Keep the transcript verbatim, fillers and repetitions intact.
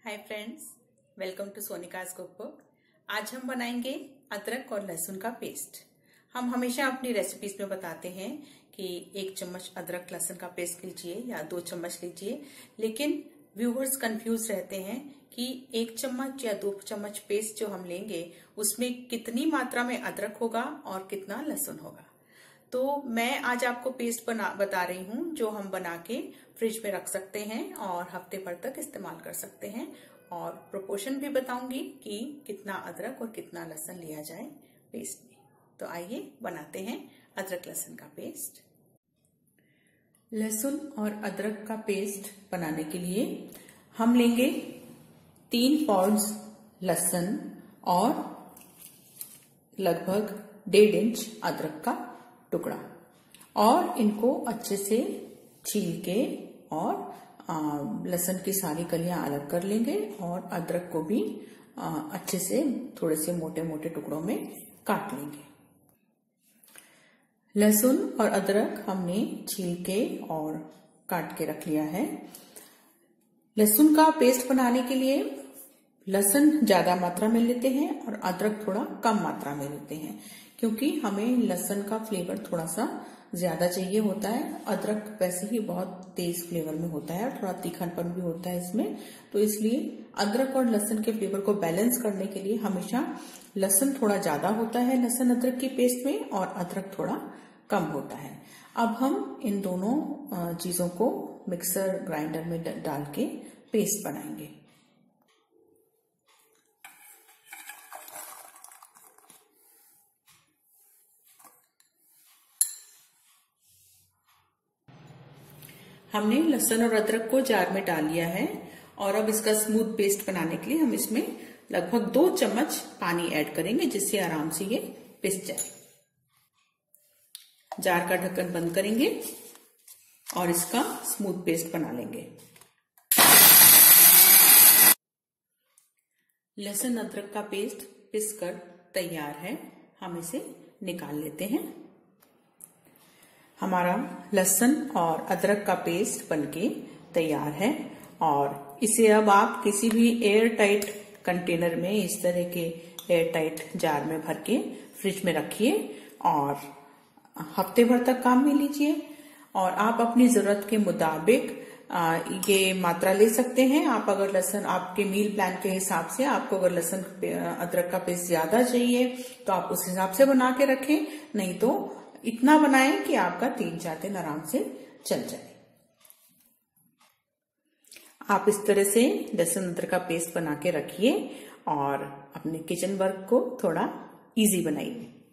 Hi friends, welcome to Sonika's cookbook. आज हम बनाएंगे अदरक और लहसुन का पेस्ट। हम हमेशा अपनी रेसिपीज में बताते हैं कि एक चम्मच अदरक लहसुन का पेस्ट लीजिए या दो चम्मच लीजिए, लेकिन व्यूअर्स कंफ्यूज रहते हैं कि एक चम्मच या दो चम्मच पेस्ट जो हम लेंगे उसमें कितनी मात्रा में अदरक होगा और कितना लहसुन होगा। तो मैं आज आपको पेस्ट बना बता रही हूँ जो हम बना के फ्रिज में रख सकते हैं और हफ्ते भर तक इस्तेमाल कर सकते हैं, और प्रोपोर्शन भी बताऊंगी कि कितना अदरक और कितना लहसुन लिया जाए पेस्ट में। तो आइए बनाते हैं अदरक लहसुन का पेस्ट। लहसुन और अदरक का पेस्ट बनाने के लिए हम लेंगे तीन पाउंड्स लहसुन और लगभग डेढ़ इंच अदरक का टुकड़ा, और इनको अच्छे से छील के और लहसुन की सारी कलियां अलग कर लेंगे और अदरक को भी आ, अच्छे से थोड़े से मोटे मोटे टुकड़ों में काट लेंगे। लहसुन और अदरक हमने छील के और काट के रख लिया है। लहसुन का पेस्ट बनाने के लिए लहसुन ज्यादा मात्रा में लेते हैं और अदरक थोड़ा कम मात्रा में लेते हैं, क्योंकि हमें लहसुन का फ्लेवर थोड़ा सा ज्यादा चाहिए होता है। अदरक वैसे ही बहुत तेज फ्लेवर में होता है और थोड़ा तीखापन भी होता है इसमें, तो इसलिए अदरक और लहसुन के फ्लेवर को बैलेंस करने के लिए हमेशा लहसुन थोड़ा ज्यादा होता है लहसुन अदरक की पेस्ट में और अदरक थोड़ा कम होता है। अब हम इन दोनों चीजों को मिक्सर ग्राइंडर में डाल के पेस्ट बनाएंगे। हमने लहसुन और अदरक को जार में डाल लिया है और अब इसका स्मूथ पेस्ट बनाने के लिए हम इसमें लगभग दो चम्मच पानी ऐड करेंगे, जिससे आराम से ये पिस जाए। जार का ढक्कन बंद करेंगे और इसका स्मूथ पेस्ट बना लेंगे। लहसुन अदरक का पेस्ट पिस कर तैयार है, हम इसे निकाल लेते हैं। हमारा लहसुन और अदरक का पेस्ट बनके तैयार है और इसे अब आप किसी भी एयर टाइट कंटेनर में, इस तरह के एयर टाइट जार में भर के फ्रिज में रखिए और हफ्ते भर तक काम में लीजिए। और आप अपनी जरूरत के मुताबिक आ, ये मात्रा ले सकते हैं। आप अगर लहसुन आपके मील प्लान के हिसाब से, आपको अगर लहसुन अदरक का पेस्ट ज्यादा चाहिए तो आप उस हिसाब से बना के रखें, नहीं तो इतना बनाएं कि आपका तीन चार दिन आराम से चल जाए। आप इस तरह से लहसुन अदरक का पेस्ट बना के रखिए और अपने किचन वर्क को थोड़ा इजी बनाइए।